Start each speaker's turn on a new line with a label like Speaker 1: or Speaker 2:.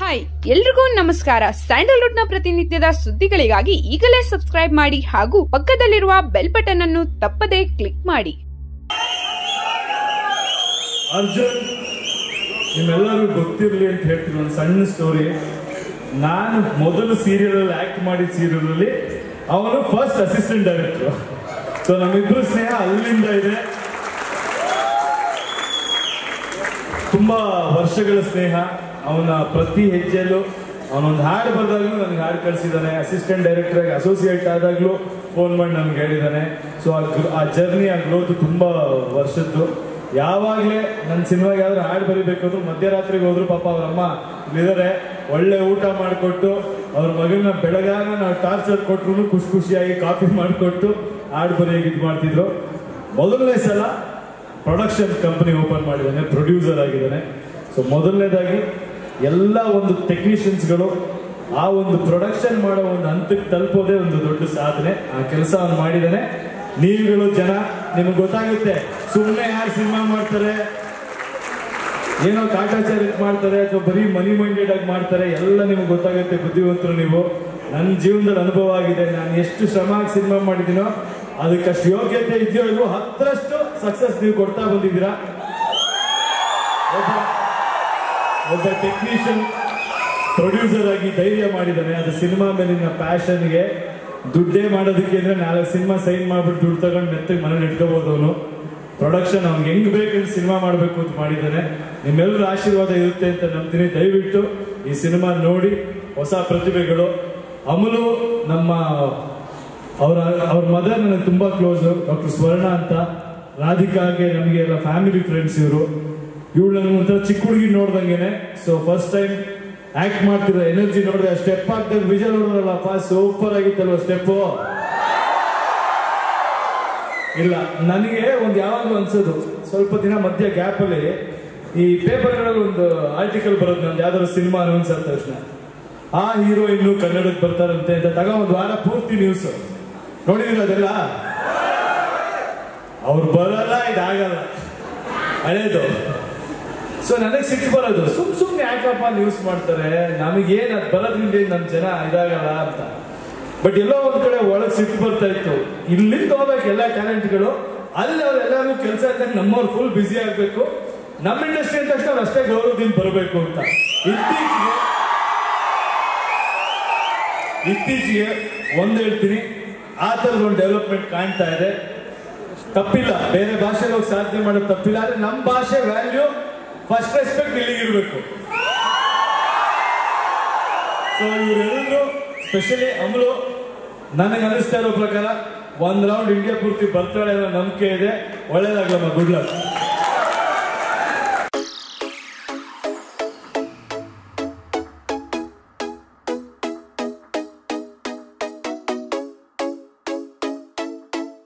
Speaker 1: Hi ಎಲ್ರಿಗೂ ನಮಸ್ಕಾರ. Sandalwood ನ ಪ್ರತಿನಿತ್ಯದ ಸುದ್ದಿಗಳಿಗಾಗಿ ಈಗಲೇ ಸಬ್ಸ್ಕ್ರೈಬ್ ಮಾಡಿ ಹಾಗೂ ಪಕ್ಕದಲ್ಲಿರುವ ಬೆಲ್ ಬಟನ್ ಅನ್ನು ತಪ್ಪದೇ ಕ್ಲಿಕ್ ಮಾಡಿ.
Speaker 2: ಅರ್ಜುನ್, ನಿಮ್ಮೆಲ್ಲರಿಗೂ ಗೊತ್ತಿರಲಿ ಅಂತ ಹೇಳ್ತೀನಿ ಒಂದು ಸಣ್ಣ ಸ್ಟೋರಿ. ನಾನು ಮೊದಲು ಸೀರಿಯಲ್ ಅಲ್ಲಿ ಆಕ್ಟ್ ಮಾಡಿದ ಸೀರಿಯಲ್ ಅಲ್ಲಿ ಅವನು ಫಸ್ಟ್ ಅಸಿಸ್ಟೆಂಟ್ ಡೈರೆಕ್ಟರ್. ಸೊ ನಮ್ಮಿಬ್ರು ಸ್ನೇಹ ಅಲ್ಲಿಂದ ಇದೆ, ತುಂಬಾ ವರ್ಷಗಳ ಸ್ನೇಹ. ಅವನ ಪ್ರತಿ ಹೆಜ್ಜೆಯಲ್ಲೂ ಅವನೊಂದು ಹಾಡು ಬರೆದಾಗ್ಲೂ ನನಗೆ ಹಾಡು ಕಳಿಸಿದ್ದಾನೆ. ಅಸಿಸ್ಟೆಂಟ್ ಡೈರೆಕ್ಟರ್ ಆಗಿ ಅಸೋಸಿಯೇಟ್ ಆದಾಗ್ಲೂ ಫೋನ್ ಮಾಡಿ ನಮ್ಗೆ ಹೇಳಿದ್ದಾನೆ. ಸೊ ಆ ಜರ್ನಿ, ಆ ಗ್ರೋತ್ ತುಂಬಾ ವರ್ಷದ್ದು. ಯಾವಾಗಲೇ ನನ್ನ ಸಿನಿಮಾಗೆ ಯಾವ್ದಾದ್ರು ಹಾಡು ಬರೀಬೇಕು ಅಂದ್ರು ಮಧ್ಯರಾತ್ರಿಗೆ ಹೋದ್ರು ಪಾಪ ಅವ್ರಮ್ಮ ಇಲ್ಲಿದ್ದಾರೆ, ಒಳ್ಳೆ ಊಟ ಮಾಡಿಕೊಟ್ಟು ಅವ್ರ ಮಗನ ಬೆಳಗಾನ ನಾವು ಟಾರ್ಚರ್ ಕೊಟ್ರು ಖುಷಿ ಖುಷಿಯಾಗಿ ಕಾಫಿ ಮಾಡಿಕೊಟ್ಟು ಹಾಡು ಬರೆಯೋಕೆ ಇದು ಮಾಡ್ತಿದ್ರು. ಮೊದಲನೇ ಸಲ ಪ್ರೊಡಕ್ಷನ್ ಕಂಪನಿ ಓಪನ್ ಮಾಡಿದ್ದಾನೆ, ಪ್ರೊಡ್ಯೂಸರ್ ಆಗಿದ್ದಾನೆ. ಸೊ ಮೊದಲನೇದಾಗಿ ಎಲ್ಲ ಒಂದು ಟೆಕ್ನಿಷಿಯನ್ಸ್ಗಳು ಆ ಒಂದು ಪ್ರೊಡಕ್ಷನ್ ಮಾಡೋ ಒಂದು ಹಂತಕ್ಕೆ ತಲುಪೋದೇ ಒಂದು ದೊಡ್ಡ ಸಾಧನೆ. ಆ ಕೆಲಸ ಅವನು ಮಾಡಿದ್ದಾನೆ. ನೀವುಗಳು ಜನ ನಿಮ್ಗೆ ಗೊತ್ತಾಗುತ್ತೆ, ಸುಮ್ಮನೆ ಯಾರು ಸಿನಿಮಾ ಮಾಡ್ತಾರೆ, ಏನೋ ಕಾಟಾಚಾರ ಮಾಡ್ತಾರೆ ಅಥವಾ ಬರೀ ಮನಿ ಮೈಂಡೆಡ್ ಆಗಿ ಮಾಡ್ತಾರೆ, ಎಲ್ಲ ನಿಮ್ಗೆ ಗೊತ್ತಾಗುತ್ತೆ. ಬುದ್ಧಿವಂತರು ನೀವು. ನನ್ನ ಜೀವನದಲ್ಲಿ ಅನುಭವ ಆಗಿದೆ. ನಾನು ಎಷ್ಟು ಶ್ರಮ ಆಗಿ ಸಿನಿಮಾ ಮಾಡಿದ್ದೀನೋ ಅದಕ್ಕಷ್ಟು ಯೋಗ್ಯತೆ ಇದೆಯೋ ಇಲ್ವೋ 10ರಷ್ಟು ಸಕ್ಸಸ್ ನೀವು ಕೊಡ್ತಾ ಬಂದಿದ್ದೀರಾ. ಒಬ್ಬ ಟೆಕ್ನಿಷಿಯನ್ ಪ್ರೊಡ್ಯೂಸರ್ ಆಗಿ ಧೈರ್ಯ ಮಾಡಿದ್ದಾನೆ. ಅದು ಸಿನಿಮಾ ಮೇಲಿನ ಪ್ಯಾಷನ್ಗೆ. ದುಡ್ಡೇ ಮಾಡೋದಕ್ಕೆ ಅಂದ್ರೆ 4 ಸಿನಿಮಾ ಸೈನ್ ಮಾಡ್ಬಿಟ್ಟು ದುಡ್ಡು ತಗೊಂಡು ಮೆತ್ತಗೆ ಮನೇಲಿ ಇಟ್ಕೋಬಹುದು. ಅವನು ಪ್ರೊಡಕ್ಷನ್ ಅವ್ನಿಗೆ ಹೆಂಗ್ ಬೇಕಂತ ಸಿನಿಮಾ ಮಾಡಬೇಕು ಅಂತ ಮಾಡಿದ್ದಾನೆ. ನಿಮ್ಮೆಲ್ಲರ ಆಶೀರ್ವಾದ ಇರುತ್ತೆ ಅಂತ ನಂಬ್ತೀನಿ. ದಯವಿಟ್ಟು ಈ ಸಿನಿಮಾ ನೋಡಿ. ಹೊಸ ಪ್ರತಿಭೆಗಳು ಅಮಲು, ನಮ್ಮ ಅವ್ರ ಮದರ್ ನನಗೆ ತುಂಬಾ ಕ್ಲೋಸ್, ಡಾಕ್ಟರ್ ಸ್ವರ್ಣ ಅಂತ. ರಾಧಿಕಾಗೆ ನಮಗೆ ಎಲ್ಲ ಫ್ಯಾಮಿಲಿ ಫ್ರೆಂಡ್ಸ್ ಇವರು. ಇವಳು ನನಗೆ ಒಂಥರ ಚಿಕ್ಕ ಹುಡುಗಿ ನೋಡ್ದಂಗೆನೆ. ಸೊ ಫಸ್ಟ್ ಟೈಮ್ ಆಕ್ಟ್ ಮಾಡ್ತಿರೋ ಎನರ್ಜಿ ನೋಡಿದ್ರೆ, ಸ್ಟೆಪ್ ಆಗ್ತದೆ, ವಿಜಯ್ ನೋಡಿದ್ರಲ್ಲಪ್ಪ ಸೂಪರ್ ಆಗಿತ್ತಲ್ವ ಸ್ಟೆಪ್ಪು. ಇಲ್ಲ, ನನಗೆ ಒಂದು ಯಾವಾಗಲೂ ಅನ್ಸೋದು, ಸ್ವಲ್ಪ ದಿನ ಮಧ್ಯ ಗ್ಯಾಪ್ ಅಲ್ಲಿ ಈ ಪೇಪರ್ಗಳಲ್ಲಿ ಒಂದು ಆರ್ಟಿಕಲ್ ಬರೋದು, ನಂದು ಯಾವ್ದಾದ್ರು ಸಿನಿಮಾ ಅನೌನ್ಸ್ ಆದ ತಕ್ಷಣ ಆ ಹೀರೋ ಇನ್ನು ಕನ್ನಡಕ್ಕೆ ಬರ್ತಾರಂತೆ ಅಂತ ಒಂದು ವಾರ ಪೂರ್ತಿ ನ್ಯೂಸ್ ನೋಡಿದಿರ. ಅದೆಲ್ಲ ಅವ್ರು ಬರಲ್ಲ, ಇದಾಗಲ್ಲ, ಹಳೇದು. ಸೊ ನನಗೆ ಸಿಟ್ಟು ಬರೋದು, ಸುಮ್ನೆ ಯಾಕಪ್ಪ ನ್ಯೂಸ್ ಮಾಡ್ತಾರೆ, ನಮಗೇನ್ ಅದು ಬರೋದ್ರಿಂದ ನಮ್ಮ ಜನ ಇದಾಗಲ್ಲ ಅಂತ. ಬಟ್ ಎಲ್ಲೋ ಒಂದ್ ಕಡೆ ಒಳಗೆ ಸಿಟ್ಟು ಬರ್ತಾ ಇತ್ತು. ಇಲ್ಲಿಂದ ಹೋಗ್ಬೇಕು ಎಲ್ಲ ಟ್ಯಾಲೆಂಟ್ಗಳು, ಅಲ್ಲಿ ಅವ್ರೆಲ್ಲರೂ ಕೆಲಸ ಇದ್ದಾಗ ನಮ್ಮವ್ರು ಫುಲ್ ಬ್ಯುಸಿ ಆಗ್ಬೇಕು. ನಮ್ಮ ಇಂಡಸ್ಟ್ರಿ ಅಂತ ತಕ್ಷಣ ಅಷ್ಟೇ ಗೌರವದಿಂದ ಬರಬೇಕು ಅಂತ. ಇತ್ತೀಚೆಗೆ ಒಂದ್ ಹೇಳ್ತೀನಿ, ಆ ತರದ ಒಂದು ಡೆವಲಪ್ಮೆಂಟ್ ಕಾಣ್ತಾ ಇದೆ. ತಪ್ಪಿಲ್ಲ, ಬೇರೆ ಭಾಷೆಗೆ ಹೋಗಿ ಸಾಧನೆ ಮಾಡೋದು ತಪ್ಪಿಲ್ಲ. ಆದ್ರೆ ನಮ್ಮ ಭಾಷೆ ವ್ಯಾಲ್ಯೂ, ಫಸ್ಟ್ ರೆಸ್ಪೆಕ್ಟ್ ಇಲ್ಲಿಗಿರ್ಬೇಕು. ಸೊ ಇವರೆಲ್ಲರೂ, ಸ್ಪೆಷಲಿ ಅಮಲು, ನನಗೆ ಅನಿಸ್ತಾ ಇರೋ ಪ್ರಕಾರ 1 ರೌಂಡ್ ಇಂಡಿಯಾ ಪೂರ್ತಿ ಬರ್ತಾಳೆ ಅನ್ನೋ ನಂಬಿಕೆ ಇದೆ. ಒಳ್ಳೇದಾಗ್ಲಮ್ಮ, ಗುಡ್ ಲಕ್.